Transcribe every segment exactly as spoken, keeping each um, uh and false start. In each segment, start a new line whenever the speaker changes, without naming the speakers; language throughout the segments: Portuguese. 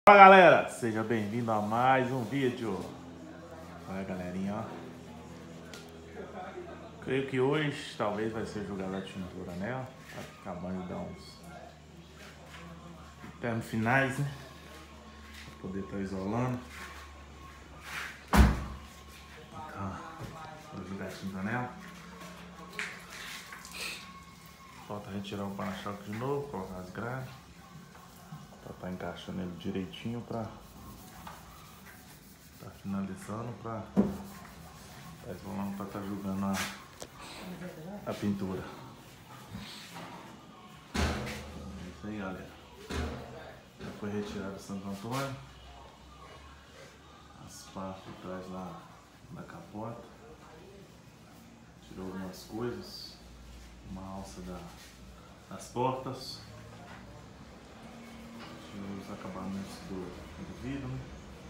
Fala galera, seja bem-vindo a mais um vídeo. Olha galerinha, ó. Creio que hoje talvez vai ser jogada a tintura, né? Ó. Tá acabando de dar uns termos finais, né? Pra poder estar isolando. Então, vou jogar a tinta nela. Falta retirar o para-choque de novo, colocar as grades. Pra tá encaixando ele direitinho pra tá finalizando pra tá isolando pra tá jogando a, a pintura. É isso aí, galera. Já foi retirado o Santo Antônio, as partes de trás lá da capota, tirou algumas coisas, uma alça da, das portas, tirou os acabamentos do, do vidro, né?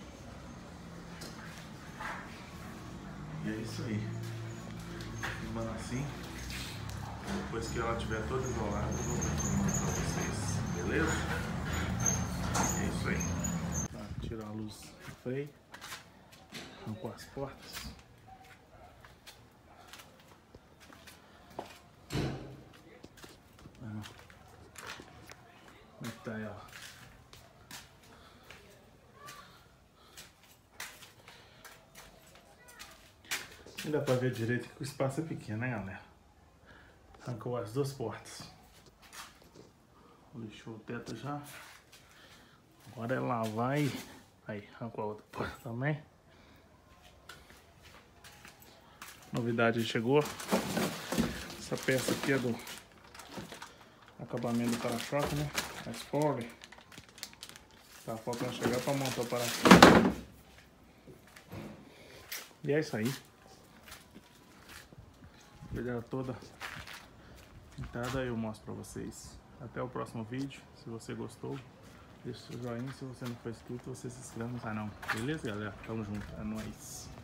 E é isso aí, filmando assim. Depois que ela estiver toda isolada, eu vou filmando pra vocês, beleza? É isso aí. Tá, tirar a luz do freio, arrancou as portas. Ah, como é que tá ela? Não dá pra ver direito que o espaço é pequeno, né, galera? Arrancou as duas portas. Lixou o teto já. Agora é lavar e... Aí, arrancou a outra porta também. Novidade chegou. Essa peça aqui é do acabamento do para-choque, né? A spoiler. Tá faltando chegar pra montar o para-choque. E é isso aí. Pegar toda pintada, eu mostro pra vocês. Até o próximo vídeo. Se você gostou, deixa o seu joinha. Se você não for inscrito, você se inscreve no canal. Beleza, galera? Tamo junto. É nóis.